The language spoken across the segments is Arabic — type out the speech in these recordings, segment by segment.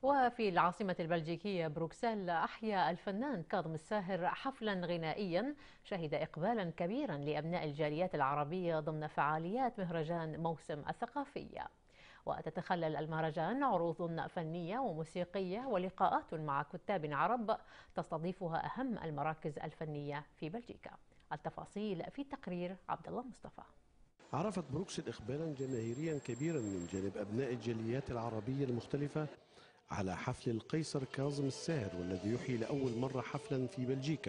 وفي العاصمة البلجيكية بروكسل أحيا الفنان كاظم الساهر حفلا غنائيا شهد إقبالا كبيرا لأبناء الجاليات العربية ضمن فعاليات مهرجان موسم الثقافية. وتتخلل المهرجان عروض فنية وموسيقية ولقاءات مع كتاب عرب تستضيفها أهم المراكز الفنية في بلجيكا. التفاصيل في تقرير عبد الله مصطفى. عرفت بروكسل إقبالا جماهيريا كبيرا من جانب أبناء الجاليات العربية المختلفة على حفل القيصر كاظم الساهر، والذي يحيي لأول مرة حفلا في بلجيكا.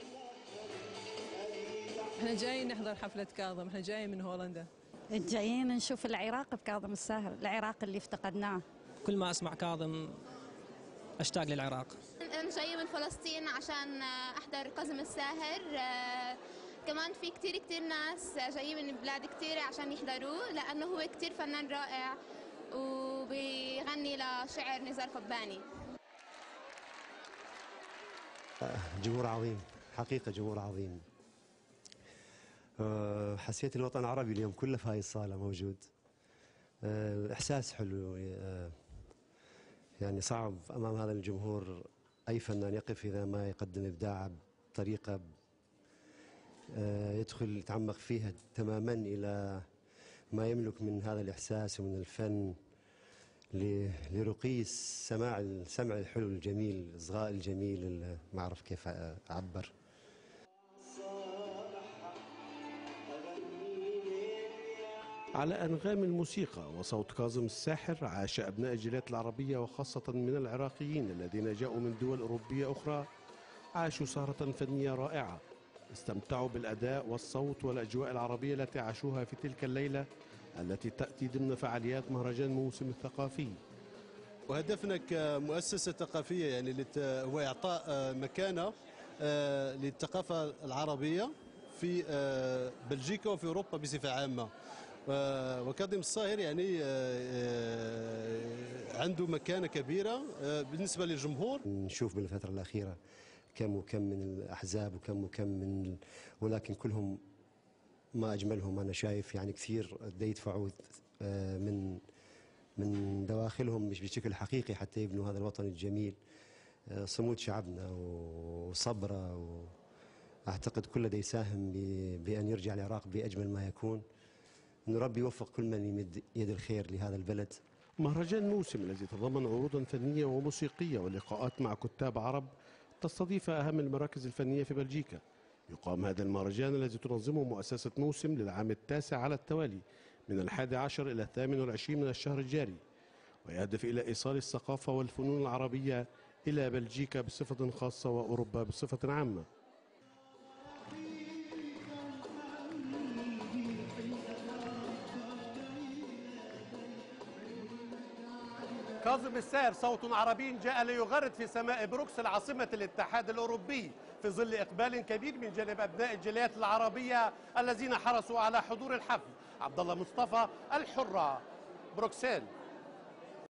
احنا جايين نحضر حفلة كاظم، احنا جايين من هولندا. جايين نشوف العراق بكاظم الساهر، العراق اللي افتقدناه. كل ما اسمع كاظم اشتاق للعراق. انا جاي من فلسطين عشان احضر كاظم الساهر. كمان في كتير ناس جايين من بلاد كتير عشان يحضروه، لانه هو كتير فنان رائع وبيغني لشعر نزار قباني. جمهور عظيم، حقيقة جمهور عظيم. حسيت الوطن العربي اليوم كله في هاي الصالة موجود. إحساس حلو، يعني صعب أمام هذا الجمهور أي فنان يقف إذا ما يقدم إبداعه بطريقة يدخل يتعمق فيها تماما إلى ما يملك من هذا الإحساس ومن الفن لرقي السمع الحلو الجميل، الإصغاء الجميل، ما أعرف كيف أعبر. على أنغام الموسيقى وصوت كاظم الساحر عاش أبناء الجاليات العربية وخاصة من العراقيين الذين جاءوا من دول أوروبية أخرى عاشوا سهرة فنية رائعة، استمتعوا بالأداء والصوت والأجواء العربية التي عاشوها في تلك الليلة التي تأتي ضمن فعاليات مهرجان موسم الثقافي. وهدفنا كمؤسسة ثقافية يعني هو إعطاء مكانة للثقافة العربية في بلجيكا وفي أوروبا بصفة عامة. وكاظم الساهر يعني عنده مكانة كبيرة بالنسبة للجمهور. نشوف بالفترة الأخيرة كم وكم من الأحزاب وكم من، ولكن كلهم ما أجملهم أنا شايف يعني كثير يدفعوا من دواخلهم مش بشكل حقيقي حتى يبنوا هذا الوطن الجميل. صمود شعبنا وصبره، وأعتقد كل ده يساهم بأن يرجع العراق بأجمل ما يكون. إن ربي يوفق كل من يمد يد الخير لهذا البلد. مهرجان موسم الذي تضمن عروضا فنية وموسيقية ولقاءات مع كتاب عرب تستضيف أهم المراكز الفنية في بلجيكا. يقام هذا المهرجان الذي تنظمه مؤسسة موسم للعام التاسع على التوالي من 11 إلى 28 من الشهر الجاري، ويهدف إلى إيصال الثقافة والفنون العربية إلى بلجيكا بصفة خاصة وأوروبا بصفة عامة. كاظم الساهر صوت عربي جاء ليغرد في سماء بروكسل عاصمة الاتحاد الأوروبي في ظل إقبال كبير من جانب أبناء الجاليات العربية الذين حرصوا على حضور الحفل. عبد الله مصطفى، الحرة، بروكسل.